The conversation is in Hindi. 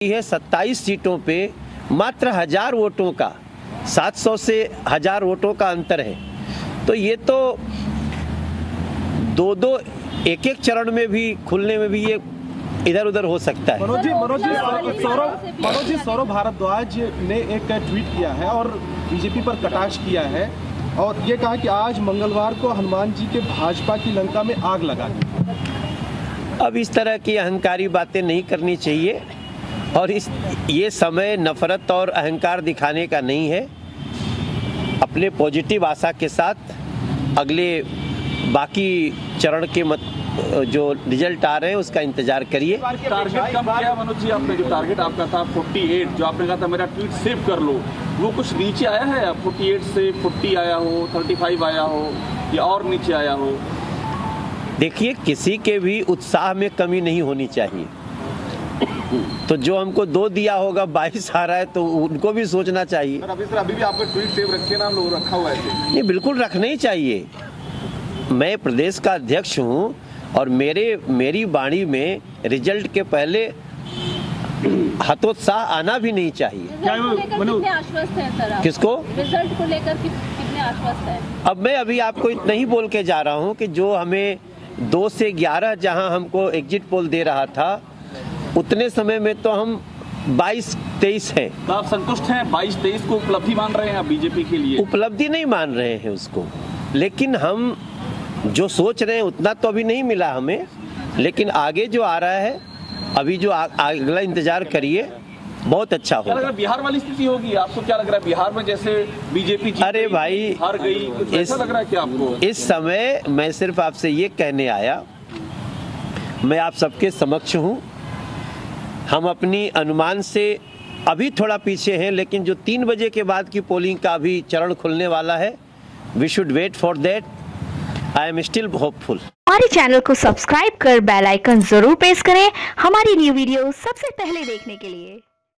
है 27 सीटों पे मात्र 1000 वोटों का, 700 से 1000 वोटों का अंतर है। तो ये तो दो एक चरण में भी खुलने में भी ये इधर उधर हो सकता है। मनोज जी, सौरभ भारद्वाज ने एक ट्वीट किया है और बीजेपी पर कटाक्ष किया है और ये कहा कि आज मंगलवार को हनुमान जी के भाजपा की लंका में आग लगा दी। अब इस तरह की अहंकारी बातें नहीं करनी चाहिए और ये समय नफरत और अहंकार दिखाने का नहीं है। अपने पॉजिटिव आशा के साथ अगले बाकी चरण के जो रिजल्ट आ रहे हैं उसका इंतजार करिए। टारगेट कम किया मनोज जी आपने, जो टारगेट आपका था 48, जो आपने कहा था मेरा ट्वीट सेव कर लो, वो कुछ नीचे आया है? 48 से 40 आया हो, 35 आया हो या और नीचे आया हो? देखिए, किसी के भी उत्साह में कमी नहीं होनी चाहिए। तो जो हमको 2 दिया होगा 22 आ रहा है तो उनको भी सोचना चाहिए। अभी भी आपका ट्वीट सेव रखे ना, हम लोग रखा हुआ है। नहीं, बिल्कुल रखना ही चाहिए। मैं प्रदेश का अध्यक्ष हूँ और मेरी वाणी में रिजल्ट के पहले हतोत्साह आना भी नहीं चाहिए। कितने आश्वस्त हैं सर आप? किसको? रिजल्ट को लेकर कितने आश्वस्त हैं? अब मैं अभी आपको इतना ही बोल के जा रहा हूँ कि जो हमें 2 से 11 जहाँ हमको एग्जिट पोल दे रहा था, उतने समय में तो हम 22-23 हैं। तो आप संतुष्ट हैं? 22-23 को उपलब्धि मान रहे हैं बीजेपी के लिए? उपलब्धि नहीं मान रहे हैं उसको, लेकिन हम जो सोच रहे हैं उतना तो अभी नहीं मिला हमें, लेकिन आगे जो आ रहा है, अभी जो अगला इंतजार करिए, बहुत अच्छा होगा। अगर बिहार वाली स्थिति होगी, आपको क्या लग रहा है? बिहार में जैसे बीजेपी अरे भाई हार गई, कुछ ऐसा लग रहा है क्या आपको? इस समय मैं सिर्फ आपसे ये कहने आया, मैं आप सबके समक्ष हूँ। हम अपनी अनुमान से अभी थोड़ा पीछे हैं, लेकिन जो 3 बजे के बाद की पोलिंग का अभी चरण खुलने वाला है, we should wait for that. I am still hopeful. हमारे चैनल को सब्सक्राइब कर बेल आइकन जरूर प्रेस करें हमारी न्यू वीडियो सबसे पहले देखने के लिए।